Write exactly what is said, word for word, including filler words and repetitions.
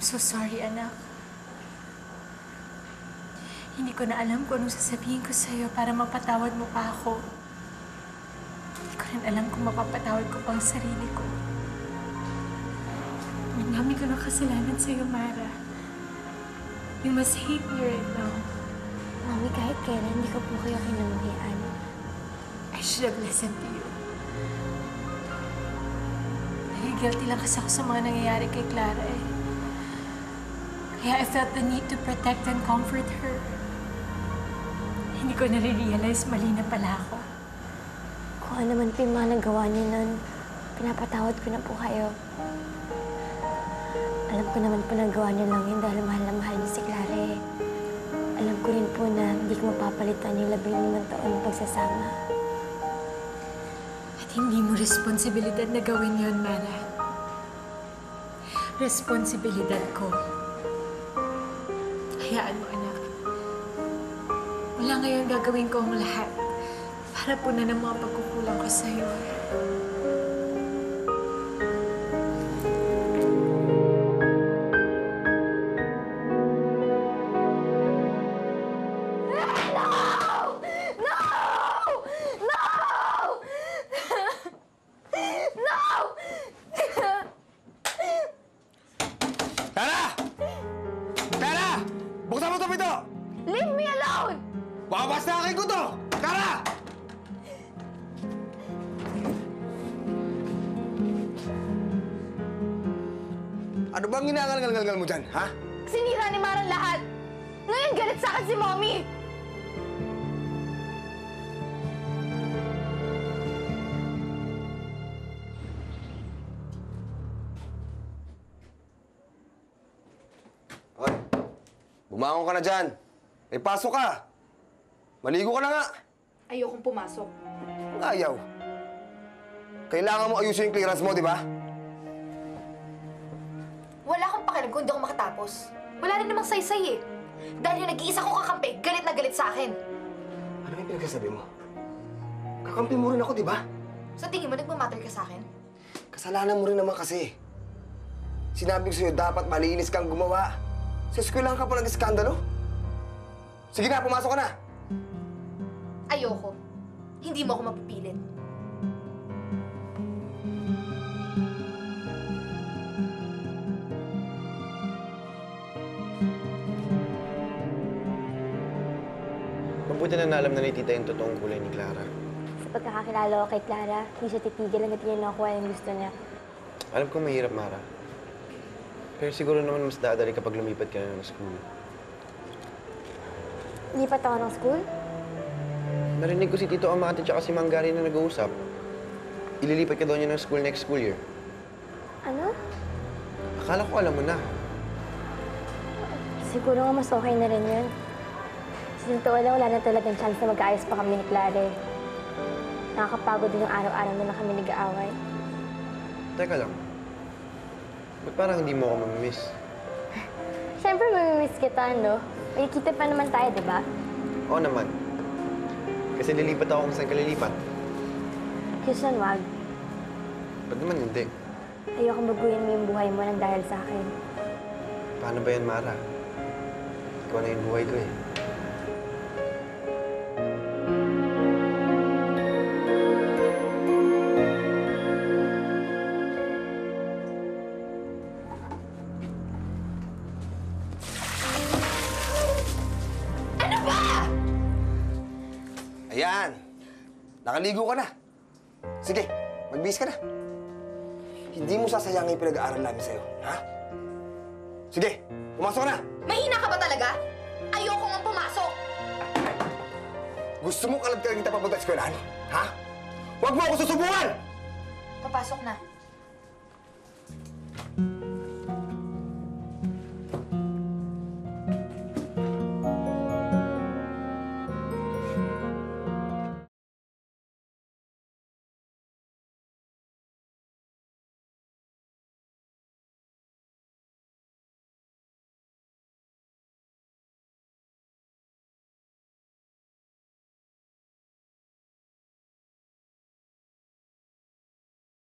so sorry, anak. Hindi ko na alam kung anong sasabihin ko sa'yo para mapatawad mo pa ako. Hindi ko rin alam kung mapapatawad ko pa ang sarili ko. Ang dami ko na kasalanan sa'yo, Mara. You must hate me right now. Mami, kahit kailan, hindi ko po kayo kinamuhian. I should have listened to you. Nagigilty lang kasi ako sa mga nangyayari kay Clara eh. Kaya I felt the need to protect and comfort her. Hindi ko nare-realize mali na pala ako. Kung ano man po yung mga nagawa niyo nun, pinapatawad ko na po kayo. Alam ko naman po nagawa niyo lang yun dahil mahal na mahal niyo si Clara eh. Alam ko rin po na hindi ko mapapalitan yung labing limang taon ng pagsasama. At hindi mo responsibilidad na gawin yun, Mara. Responsibilidad ko. Hayaan mo, anak. Wala ngayon gagawin ko ang lahat para punan ang mga pagkukulang ko sa'yo. Bawas na akin ko to! Tara! Ano bang ginangal-ngal-ngal mo dyan, ha? Sinira ni Mara lahat! Ngayon galit sa akin si Mommy! Hoy, bumangon ka na dyan. Eh, pasok ka. Maligo ka na nga. Ayokong pumasok. Ayaw. Kailangan mo ayusin yung clearance mo, di ba? Wala akong pakialam kung hindi ako makatapos. Wala rin namang saysay eh. Dahil yung nag-iisa kong kakampi, galit na galit sa akin. Ano yung pinagsasabi mo? Kakampi mo rin ako, di ba? Sa tingin mo, nagmamatter ka sa akin? Kasalanan mo rin naman kasi. Sinabi ko sa'yo, dapat malinis kang gumawa. Sa eskwelahan ka pa nag-iskandalo. Sige na, pumasok ka na. Ayoko. Hindi mo ako mapipilit. Mabuti na naalam na ni Tita yung totoong kulay ni Clara. Sa pagkakakilala ko kay Clara, hindi siya titigil hanggat niya nakuha yung gusto niya. Alam ko mahirap, Mara. Pero siguro naman mas dadali kapag lumipat ka na ng school. Lipat ako ng school? Narinig ko si Tito Amate tsaka si Mang Gary na nag-uusap. Ililipat ka daw niya ng school next school year. Ano? Akala ko alam mo na. Siguro nga mas okay na rin yun. Sa totoo lang, wala na talagang chance na magkaayos pa kami ni Clara eh. Nakakapagod din yung araw-araw na kami nag-aaway. Teka lang. Ba't parang hindi mo ako mamimiss? Siyempre, mamimiss kita, no? May kita pa naman tayo, di ba? Oo naman. Kasi lilipat ako kung saan ka lilipat. Houston, wag. Ba't naman hindi? Ayoko baguhin mo yung buhay mo nang dahil sa akin. Paano ba yan, Mara? Ikaw na yung buhay ko eh. Ayan. Nakaligo ka na. Sige, magbihis ka na. Hindi mo sasayangin yung pinag-aaral namin sa'yo, ha? Sige, pumasok ka na. Mahina ka ba talaga? Ayoko nga pumasok. Gusto mo kalab ka rin kita papunta sa eskwelahan, ha? Huwag mo ako susubukan! Papasok na.